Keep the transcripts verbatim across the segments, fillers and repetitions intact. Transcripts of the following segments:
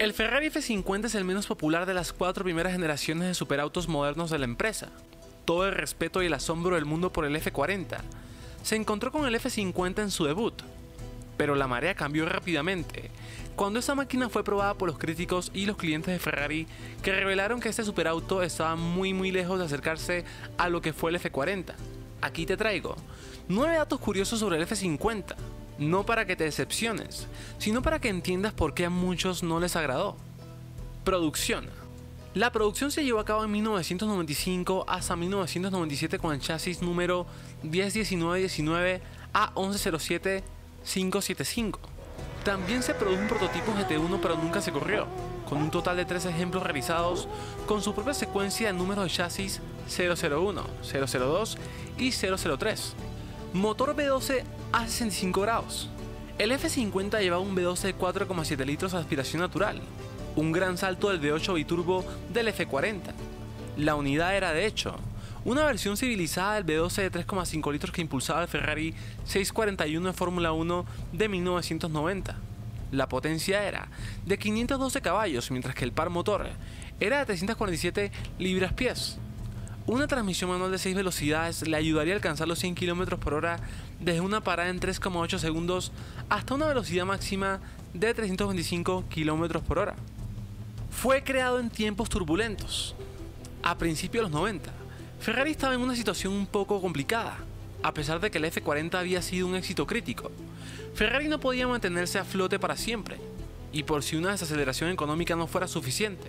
El Ferrari F cincuenta es el menos popular de las cuatro primeras generaciones de superautos modernos de la empresa. Todo el respeto y el asombro del mundo por el F cuarenta se encontró con el F cincuenta en su debut, pero la marea cambió rápidamente cuando esa máquina fue probada por los críticos y los clientes de Ferrari, que revelaron que este superauto estaba muy muy lejos de acercarse a lo que fue el F cuarenta. Aquí te traigo nueve datos curiosos sobre el F cincuenta, no para que te decepciones, sino para que entiendas por qué a muchos no les agradó. Producción. La producción se llevó a cabo en mil novecientos noventa y cinco hasta mil novecientos noventa y siete con el chasis número diez diecinueve diecinueve A once cero siete cinco siete cinco. También se produjo un prototipo G T uno, pero nunca se corrió, con un total de tres ejemplos realizados con su propia secuencia de números de chasis cero cero uno, cero cero dos y cero cero tres. Motor V doce a sesenta y cinco grados. El F cincuenta llevaba un V doce de cuatro coma siete litros de aspiración natural, un gran salto del V ocho biturbo del F cuarenta. La unidad era, de hecho, una versión civilizada del V doce de tres coma cinco litros que impulsaba el Ferrari seiscientos cuarenta y uno de Fórmula uno de mil novecientos noventa. La potencia era de quinientos doce caballos, mientras que el par motor era de trescientas cuarenta y siete libras-pies. Una transmisión manual de seis velocidades le ayudaría a alcanzar los cien kilómetros por hora desde una parada en tres coma ocho segundos hasta una velocidad máxima de trescientos veinticinco kilómetros por hora. Fue creado en tiempos turbulentos. A principios de los noventa, Ferrari estaba en una situación un poco complicada, a pesar de que el F cuarenta había sido un éxito crítico. Ferrari no podía mantenerse a flote para siempre, y por si una desaceleración económica no fuera suficiente,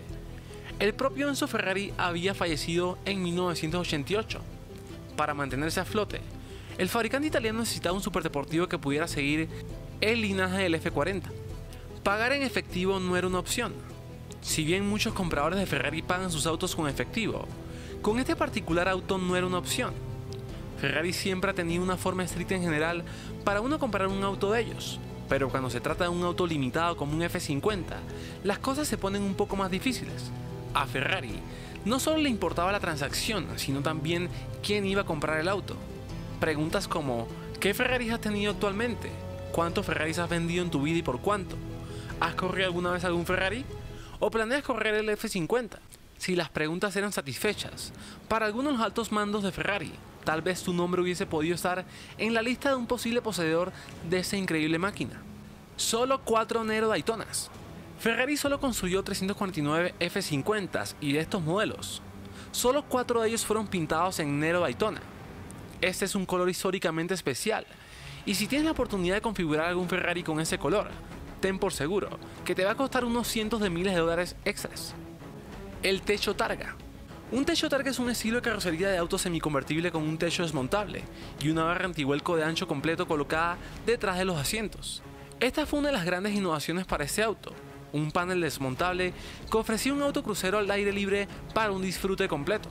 el propio Enzo Ferrari había fallecido en mil novecientos ochenta y ocho. Para mantenerse a flote, el fabricante italiano necesitaba un superdeportivo que pudiera seguir el linaje del F cuarenta. Pagar en efectivo no era una opción. Si bien muchos compradores de Ferrari pagan sus autos con efectivo, con este particular auto no era una opción. Ferrari siempre ha tenido una forma estricta en general para uno comprar un auto de ellos, pero cuando se trata de un auto limitado como un F cincuenta, las cosas se ponen un poco más difíciles. A Ferrari no solo le importaba la transacción, sino también quién iba a comprar el auto. Preguntas como: ¿qué Ferraris has tenido actualmente? ¿Cuántos Ferraris has vendido en tu vida y por cuánto? ¿Has corrido alguna vez algún Ferrari? ¿O planeas correr el F cincuenta? Si las preguntas eran satisfechas para algunos altos mandos de Ferrari, tal vez tu nombre hubiese podido estar en la lista de un posible poseedor de esa increíble máquina. Solo cuatro Nero Daytonas. Ferrari solo construyó trescientos cuarenta y nueve F cincuenta y de estos modelos, solo cuatro de ellos fueron pintados en Nero Daytona. Este es un color históricamente especial, y si tienes la oportunidad de configurar algún Ferrari con ese color, ten por seguro que te va a costar unos cientos de miles de dólares extras. El techo targa. Un techo targa es un estilo de carrocería de auto semiconvertible con un techo desmontable y una barra antivuelco de ancho completo colocada detrás de los asientos. Esta fue una de las grandes innovaciones para este auto, un panel desmontable que ofrecía un auto crucero al aire libre para un disfrute completo.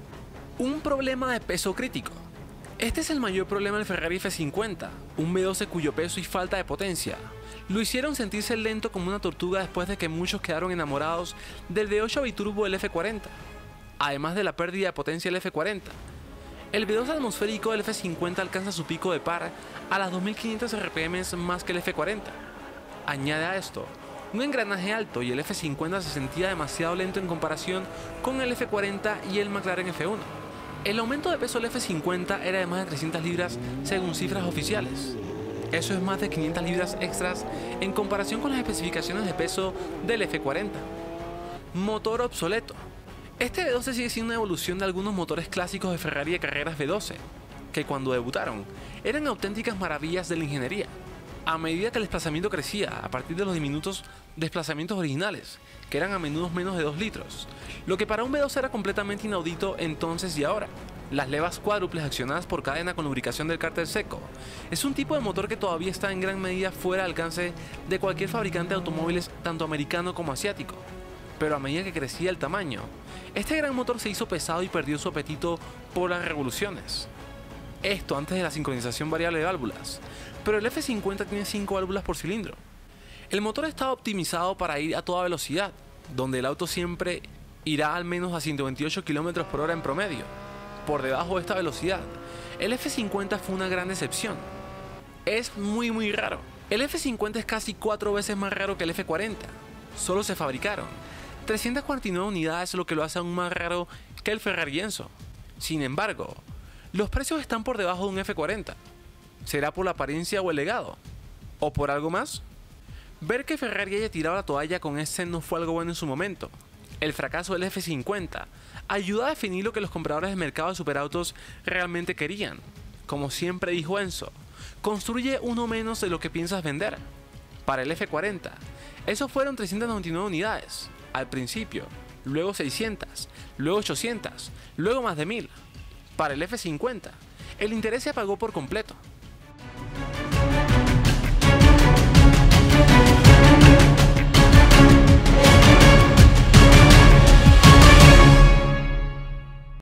Un problema de peso crítico. Este es el mayor problema del Ferrari F cincuenta, un V doce cuyo peso y falta de potencia lo hicieron sentirse lento como una tortuga después de que muchos quedaron enamorados del V ocho biturbo del F cuarenta. Además de la pérdida de potencia del F cuarenta, el V dos atmosférico del F cincuenta alcanza su pico de par a las dos mil quinientos R P M más que el F cuarenta. Añade a esto un engranaje alto y el F cincuenta se sentía demasiado lento en comparación con el F cuarenta y el McLaren F uno. El aumento de peso del F cincuenta era de más de trescientas libras según cifras oficiales. Eso es más de quinientas libras extras en comparación con las especificaciones de peso del F cuarenta. Motor obsoleto. Este V doce sigue siendo una evolución de algunos motores clásicos de Ferrari de carreras V doce, que cuando debutaron eran auténticas maravillas de la ingeniería. A medida que el desplazamiento crecía, a partir de los diminutos desplazamientos originales, que eran a menudo menos de dos litros, lo que para un V doce era completamente inaudito entonces y ahora. Las levas cuádruples accionadas por cadena con lubricación del cárter seco es un tipo de motor que todavía está en gran medida fuera de alcance de cualquier fabricante de automóviles tanto americano como asiático. Pero a medida que crecía el tamaño, este gran motor se hizo pesado y perdió su apetito por las revoluciones. Esto antes de la sincronización variable de válvulas, pero el F cincuenta tiene cinco válvulas por cilindro. El motor estaba optimizado para ir a toda velocidad, donde el auto siempre irá al menos a ciento veintiocho kilómetros por hora en promedio. Por debajo de esta velocidad, el F cincuenta fue una gran decepción. Es muy muy raro. El F cincuenta es casi cuatro veces más raro que el F cuarenta. solo se fabricaron trescientas cuarenta y nueve unidades, lo que lo hace aún más raro que el Ferrari Enzo. Sin embargo, los precios están por debajo de un F cuarenta. ¿Será por la apariencia o el legado? ¿O por algo más? Ver que Ferrari haya tirado la toalla con este no fue algo bueno en su momento. El fracaso del F cincuenta ayuda a definir lo que los compradores del mercado de superautos realmente querían. Como siempre dijo Enzo, construye uno menos de lo que piensas vender. Para el F cuarenta, esos fueron trescientas noventa y nueve unidades, al principio, luego seiscientas, luego ochocientas, luego más de mil. Para el F cincuenta, el interés se apagó por completo.